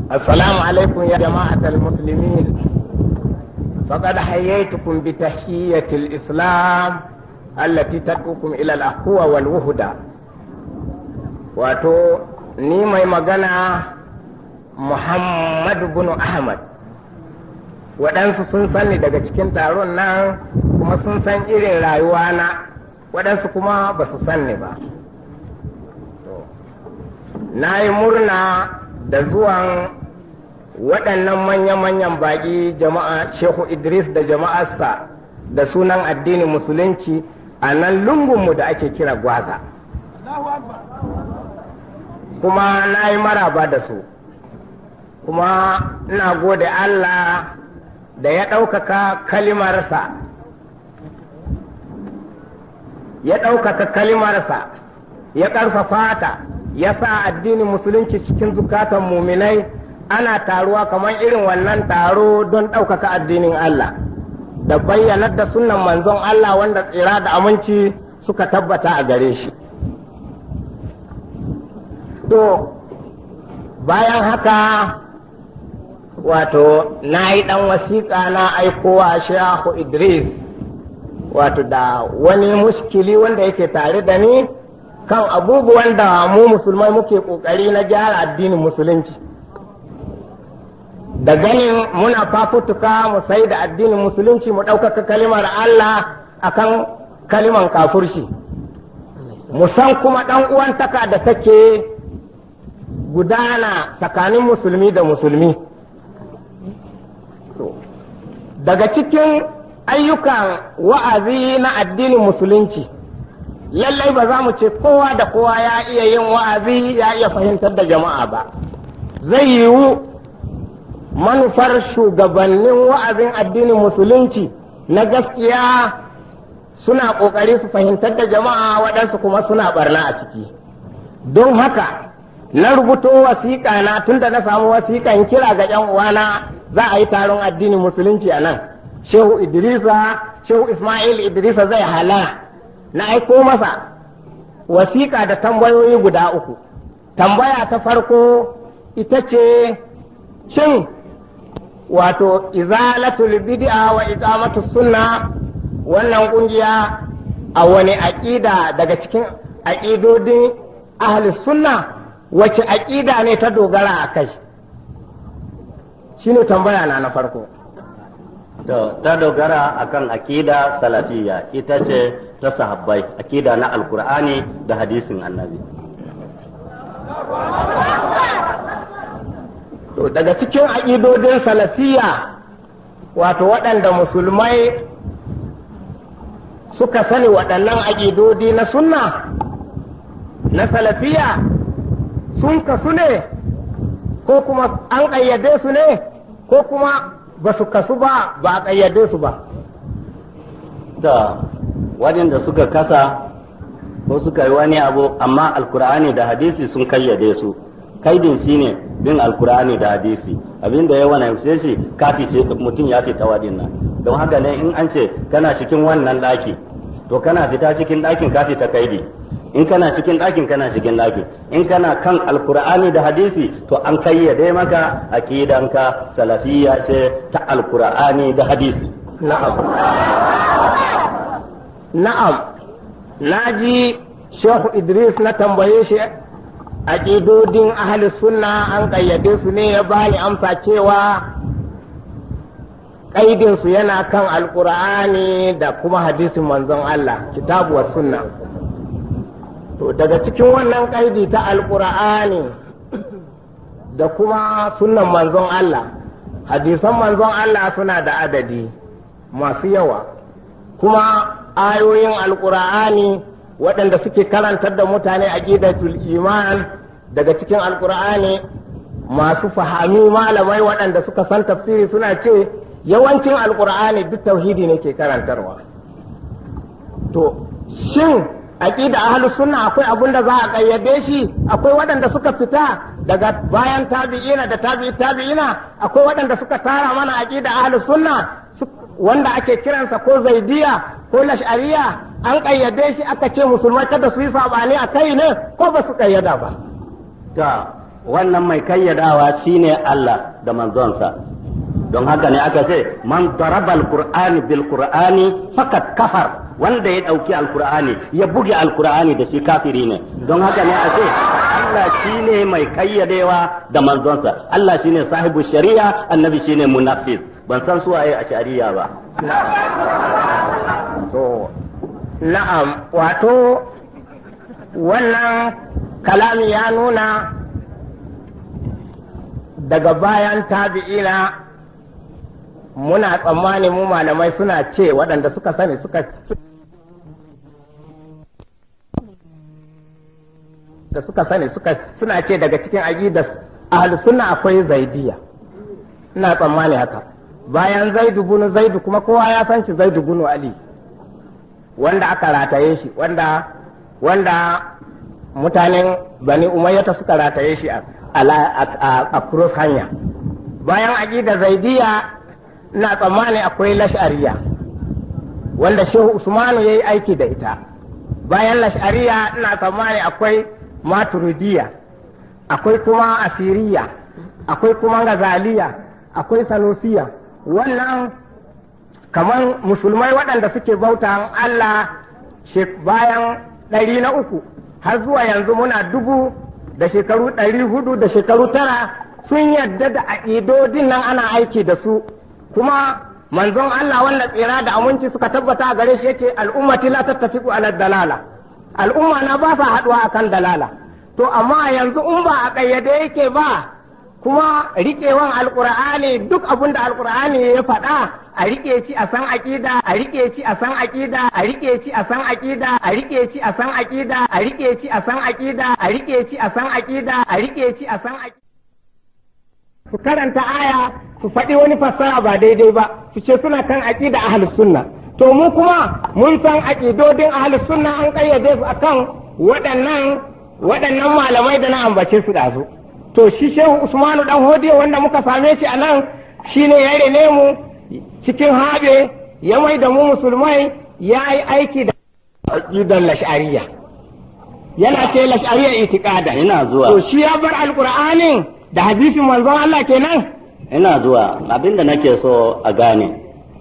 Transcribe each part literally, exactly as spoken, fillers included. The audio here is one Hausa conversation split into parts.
السلام عليكم يا جماعة المسلمين. فقد حييتكم بتحية الإسلام التي تدعوكم إلى الأخوة والوحدة. واتو نيمي مغانا محمد بن أحمد. waɗansu sun sani daga cikin taron nan kuma sun san irin rayuwana, waɗansu kuma ba su sanni ba. Na yi murna da zuwan waɗannan manya-manyan baƙi jama'a Shehu Idris da jama'arsa da sunan addinin musulunci a nan lungunmu da ake kira Gwaza. Kuma na yi maraba da su, kuma ina gode Allah da ya ɗaukaka kalimarsa, ya ɗaukaka kalimarsa, ya ƙarfafa ta, ya sa addinin musulunci cikin zukatan muminai. Ana taruwa kamar irin wannan taro don ɗaukaka addinin Allah da bayyanar da sunan manzon Allah wanda tsira da aminci suka tabbata a gare shi. To, bayan haka wato na yi ɗan wasiƙa na aikowa Shehu Idris wato da wani mushkili wanda yake tare da ni kan abubuwan da mu musulmai muke ƙoƙari na gyara addinin musulunci. Da ganin muna fafutuka mu sai da addinin musulunci mu ɗaukaka kalimar Allah akan kaliman kafurshi, mu san kuma ɗan uwantaka da take gudana tsakanin musulmi da musulmi. Daga cikin ayyukan wa'azi na addinin musulunci, lallai ba za mu ce kowa da kowa ya iya yin wa'azi ya iya fahimtar da jama'a ba. Zai yiwu manufar shugabannin wa'azin addinin musulunci na gaskiya suna ƙoƙari su fahimtar da jama'a, waɗansu kuma suna barna a ciki. Don haka na rubuto wasiƙa na tunda na samu wasiƙan kira ga ‘yan uwana za a yi taron addinin musulunci a nan. Shehu Idrisa, Shehu Ismail Idrisa zai halara. Na aiko masa wasiƙa da tambayoyi guda uku. Tambaya ta farko ita ce, shin wato izalatul bid'a wa iqamatu sunna wannan kungiya a wani aqida daga cikin aqidodin ahli sunna wace aqida ne ta dogara a kai? Shine tambaya na na farko. To ta dogara akan aqida salafiyya, ita ce ta sahabbai, aqida na alqur'ani da hadisin annabi. To daga cikin aƙidodin salafiya wato waɗanda musulmai suka sani waɗannan aƙidodi na sunna na salafiya sun kasu ne ko kuma an ƙayyade su ne ko kuma ba su kasu ba ba a ƙayyade su ba. Da waɗanda suka kasa ko suka yi wani abu amma alkur'ani da hadisi sun kayyade su. Kaidin shi ne bin alkur'ani da hadisi, abinda ya wani yaushe shi kafi ce mutum ya fita wadin nan. Don haka ne in an ce kana cikin wannan ɗaki to kana fita cikin ɗakin ka fita kaidi, in kana cikin ɗakin kana cikin ɗaki, in kana kan alkur'ani da hadisi to an kayyade maka aqidanka salafiyya ce ta alkur'ani da hadisi. Na'am. Na'am. Naji Shehu Idris na tambaye shi aƙidodin ahli sunna an ƙayyade su ne, ya bani amsa cewa ƙaidinsu yana kan alƙur'ani da kuma hadisin manzon Allah, kitabu wa sunna. To daga cikin wannan ƙaidi ta alƙur'ani da kuma sunnan manzon Allah, hadisan manzon Allah suna da adadi masu yawa, kuma ayoyin alƙur'ani waɗanda suke karantar da mutane aqidatul iman daga cikin alkur'ani, masu fahami malamai waɗanda suka san tafsiri suna ce yawancin alkur'ani duk tauhidi ne ke karantarwa. To shin aqida ahlus sunna akwai abin da za a kayyade shi? Akwai waɗanda suka fita daga bayan tabi'ina da tabi'i tabi'ina, akwai waɗanda suka tara mana aqida ahlus sunna wanda ake kiransa ko zaidiya ko lash'ariya, an kayyade shi aka ce musulmai kada su yi sabani a kai ne ko ba su kayyada ba? Ta wannan mai kayyadawa shine Allah da manzonsa. Don haka ne aka ce man daraba alqur'ani bil qur'ani fakat kafar, wanda ya dauki alqur'ani ya buge alqur'ani da shi kafiri ne. Don haka ne ake Allah shine mai kayyadewa da manzonsa, Allah shine sahibu shari'a, annabi shine munafiz. Ban san su waye a shari'a ba. to na'am, wato wannan kalami ya nuna daga bayan tabi'ina muna tsammani mu malamai suna ce waɗanda suka sani suka da suka sani suka suna ce daga cikin aqidar ahlus sunna akwai zaidiya. Ina tsammani haka. Bayan zaidu bin zaidu kuma kowa ya san shi zaidu bin ali, wanda aka rataye shi, wanda wanda mutanen bani umayyata suka rataye shi a a cross hanya. Bayan aqidar zaidiya ina tsammani akwai lash'ariya wanda shehu usmanu yayi aiki da ita. Bayan lash'ariya ina tsammani akwai maturidiya, akwai kuma asiriya, akwai kuma gazaliya, akwai sanusiya. Wannan kamar musulmai waɗanda suke bautan Allah bayan ɗari na uku har zuwa yanzu muna dubu da shekaru ɗari hudu da shekaru tara sun yadda da aƙidodin nan ana aiki da su. Kuma manzon Allah wanda tsira da aminci suka tabbata a gare shi yake al'ummati la tattafiqu ala dalala, al'umma na ba sa haduwa akan dalala. To amma yanzu in ba a kayyade yake ba, kuma riƙewan alqur'ani duk abin da alqur'ani ya faɗa a riƙe ci a san aqida, a riƙe ci a san aqida, a riƙe ci a san aqida, a riƙe ci a san aqida, a riƙe ci a san aqida, a riƙe ci a san aqida, a riƙe ci a san aqida. Su karanta aya su faɗi wani fassara ba daidai ba, su ce suna kan aqida ahlus sunna. To mu kuma mun san aqidodin ahlus sunna an kayyade su akan waɗannan waɗannan malamai da na ambace su ɗazu. To shi Shehu Usmanu dan Hodiyo wanda muka same shi a nan shine ya rene mu cikin habe, ya mai da mu musulmai, ya yi aiki da aqidan lash'ariyya. Yana ce lash'ariyya itiqada. Ina zuwa. To shi ya bar alqur'anin da hadisin manzon Allah kenan. Ina zuwa, abinda nake so a gane.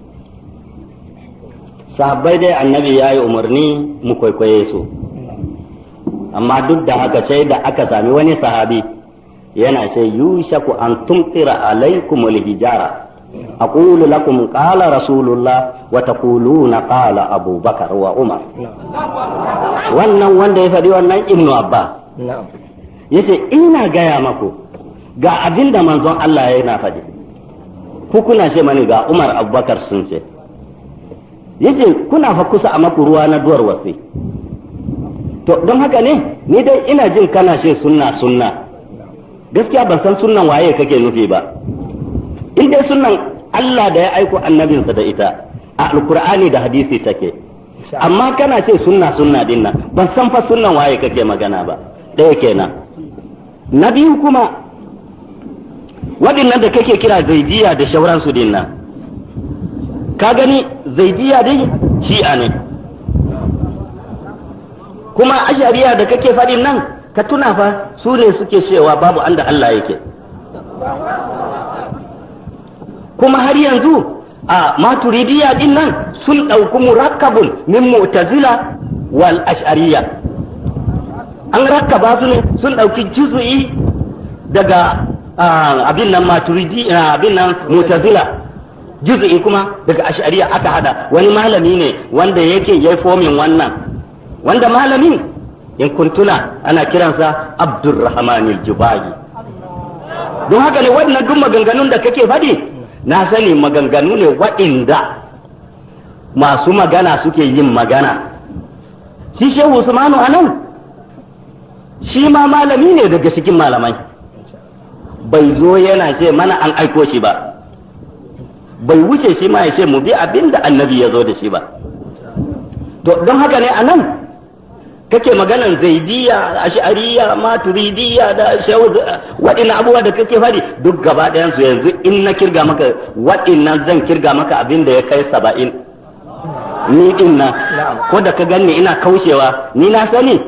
Sahabbai dai annabi ya yi umarni mu kwaikwaye su, amma duk da haka sai da aka sami wani sahabi yana ce yushaku an tumtira alaikum alhijara aqulu lakum qala rasulullah wa taquluna qala abubakar wa umar. Wannan wanda ya faɗi wannan ibnu abbas yace ina gaya maku ga abinda manzon Allah yana faɗi, ku kuna ce mani ga umar abubakar sun ce. Yace kuna fa kusa a maku ruwa na duwar wasi. To don haka ne ni dai ina jin kana ce sunna sunna, gaskiya ban san sunnan waye kake nufi ba. In dai sunnan Allah da ya aiko annabinsa da ita a alkur'ani da hadisi take, amma kana ce sunna sunna din nan ban san fa sunnan waye kake magana ba. Ɗaya kenan. Na biyu kuma waɗannan da kake kira zaidiya da shauransu din nan, ka gani zaidiya dai shi'a ne, kuma ashariya da kake faɗin nan ka tuna fa su ne suke cewa babu anda Allah yake. Kuma har yanzu a maturidiya din nan sun ɗauki murakkabun min mu'tazila wal ashariya, an rakkaba su ne sun ɗauki juz'i daga abin nan maturidi abin nan mu'tazila, juz'i kuma daga ashariya aka hada. Wani malami ne wanda yake yayi fomin wannan, wanda malamin in kuntuna ana kiransa Abdurrahman al-Jubayi. Don haka ne waɗannan duk maganganun da kake faɗi na sani maganganu ne waɗanda masu magana suke yin magana. Shi Shehu Usmanu anan shi ma malami ne daga cikin malamai, bai zo yana ce mana an aiko shi ba, bai wuce shi ma ya ce mu bi abin da annabi ya zo da shi ba. Don haka ne a nan kake maganan zaidiya, ash'ariya, maturidiyya da shawud, waɗannan abubuwa da kake fari duk gaba ɗayan su yanzu in na kirga maka waɗannan zan kirga maka abin da ya kai saba'in. Ni din nan ko da ka ganni ina kaushewa ni na sani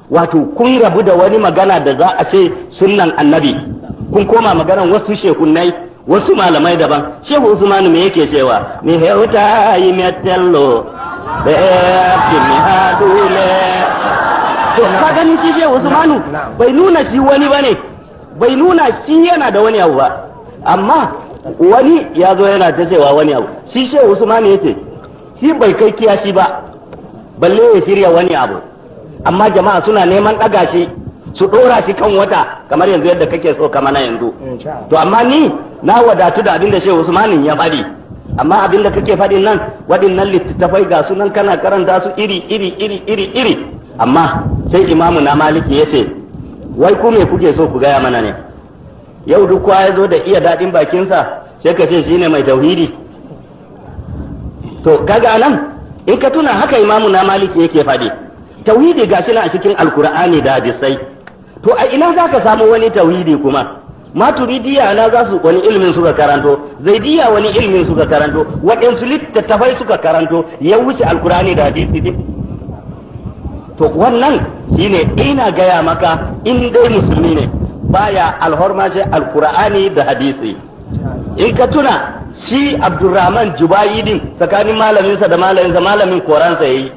wato kun rabu da wani magana da za a ce sunnan annabi kun koma maganan wasu shekunnai wasu malamai daban. Shehu Usmanu me yake cewa mi heuta yi metello da ya mi hadule. To ka ganin shi Shehu Usmanu bai nuna shi wani bane, bai nuna shi yana da wani abu ba, amma wani ya zo yana ta cewa wani abu. Shi Shehu Usmanu yace shi bai kai kiyashi ba balle ya shirya wani abu, amma jama'a suna neman ɗaga shi su ɗora shi kan wata kamar yanzu yadda kake so kama na yanzu. To amma ni na wadatu da abin da Shehu Usmanin ya faɗi, amma abin da kake faɗin nan waɗannan littattafai ga sunan kana karanta su iri iri iri iri iri. Amma sai imamu na Maliki ya ce wai ku me kuke so ku gaya mana ne? Yau duk kowa ya zo da iya daɗin bakinsa sai ka ce shine mai tauhidi. To kaga nan in ka tuna haka imamu na Maliki yake faɗi, tauhidi gashi na a cikin alkur'ani da hadisai. To a ina za ka samu wani tauhidi kuma? Maturidiya na za su wani ilmin suka karanto, zaidiya wani ilmin suka karanto, waɗansu littattafai suka karanto ya wuce alkur'ani da hadisi din. To wannan shine ina gaya maka in dai musulmi ne baya alhormashi alkur'ani da hadisi. In ka tuna shi Abdurrahman Jubayi din tsakanin malaminsa da malaminsa malamin koransa yayi.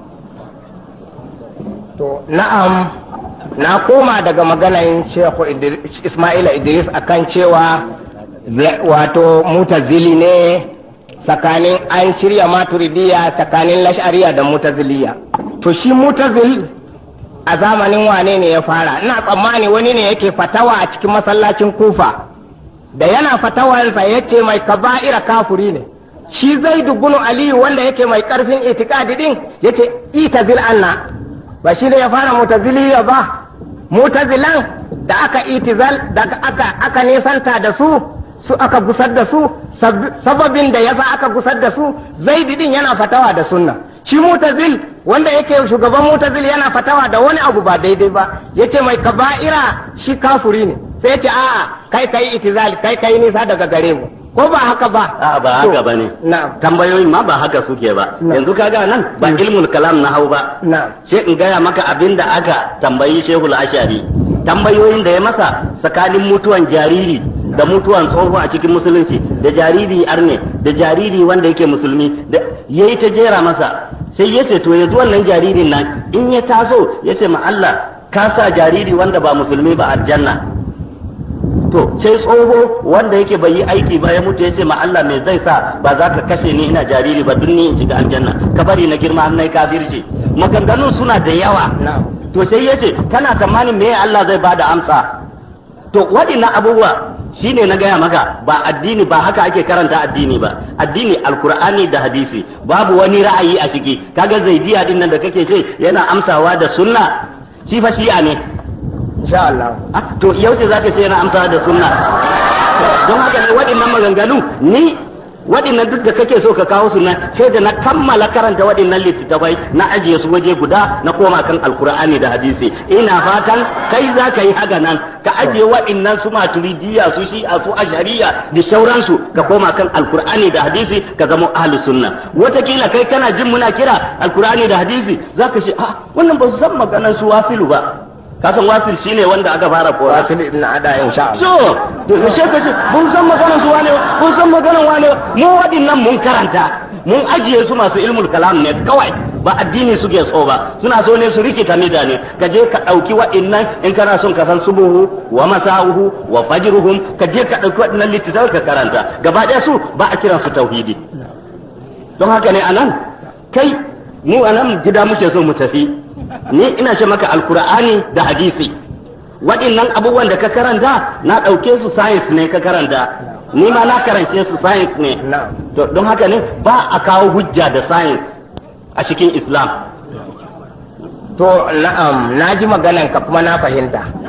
To na'am, na koma daga maganar Shehu Ismaila Idris akan cewa wato mutazili ne tsakanin an shirya maturidiya tsakanin lash'ariya da mutaziliya. To shi mutazil a zamanin wane ne ya fara? Ina tsammani wani ne yake fatawa a cikin masallacin Kufa, da yana fatawansa ya ce mai kaba'ira kafuri ne. Shi Zaidu bin Aliyu wanda yake mai karfin itikadi din ya ce itazil anna, ba shi ne ya fara mutaziliya ba. Mutazilan da aka itizal da aka aka nisanta da su su aka gusar da su, sababin da yasa aka gusar da su, Zaidi din yana fatawa da sunna. Shi mutazil wanda yake shugaban mutazil yana fatawa da wani abu ba daidai ba, yace mai kaba'ira shi kafuri ne, sai yace a'a kai kai itizal, kai kai nisa daga gare mu, ko ba haka ba? A'a ba haka bane. Na'am. Tambayoyin ma ba haka suke ba. Yanzu kaga nan ba ilmul kalam na hau ba. Na'am. Sai in gaya maka abinda aka tambayi Shehul Ashari. Tambayoyin da ya masa tsakanin mutuwan jariri da mutuwan tsoho a cikin musulunci, da jariri arne da jariri wanda yake musulmi, da yayi ta jera masa. Sai ya ce to yanzu wannan jaririn nan in ya taso ya ce ma Allah ka sa jariri wanda ba musulmi ba aljanna. To sai tsoho wanda yake bai yi aiki ba ya mutu ya ce ma Allah me zai sa ba za ka kashe ni ina jariri ba dun ni in shiga aljanna, ka bari na girma har nayi kafirci. Maganganun suna da yawa. To sai ya ce kana tsammanin me Allah zai bada amsa? To waɗannan abubuwa shine na gaya maka ba addini ba haka ake karanta addini ba. Addini alkur'ani da hadisi babu wani ra'ayi a ciki. Kaga zaidiya din nan da kake ce yana amsawa da sunna, shi fa shi'a ne. Insha Allah. To yaushe zaka ce yana amsawa da sunna? Don haka ne waɗannan maganganu ni waɗannan duk da kake so ka kawo su na sai da na kammala karanta waɗannan littattafai na ajiye su waje guda na koma kan alkur'ani da hadisi. Ina fatan kai za ka yi haka nan ka ajiye waɗannan su maturidiyya su shi'a su ashariya da shauransu ka koma kan alkur'ani da hadisi ka zama ahlus sunna. Wataƙila kai kana jin muna kira alkur'ani da hadisi za ka ce ah wannan ba su san maganar su wasilu ba. Kasan wasil shine wanda aka fara kora. Wasil ibn Ada insha Allah. So, to she kace mun san maganar su wane, mun san maganar wane, mu waɗannan mun karanta, mun ajiye su masu ilmul kalam ne kawai, ba addini suke so ba. Suna so ne su rikita ne. Ka je ka dauki waɗannan in kana son ka san subuhu wa masauhu wa fajruhum, ka je ka dauki waɗannan littattafai ka karanta. Gaba ɗaya su ba a kiran su tauhidi. Don haka ne anan kai mu anan gida muke so mu tafi. Ni ina ce maka alkur'ani da hadisi waɗannan abubuwan da ka karanta na ɗauke su science ne ka karanta, ni ma na karance su science ne. To don haka ne ba a kawo hujja da science a cikin Islam. To na'am, na ji maganan ka kuma na fahimta.